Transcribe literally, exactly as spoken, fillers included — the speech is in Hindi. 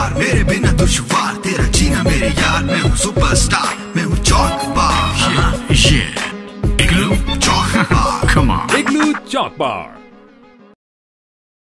पार, मेरे बिना दुश्वार तेरा जीना मेरे यार। मैं हूँ सुपरस्टार, मैं हूँ चौक बार। Yeah, yeah. Igloo Chowk bar. Come on. Igloo Chalk Bar.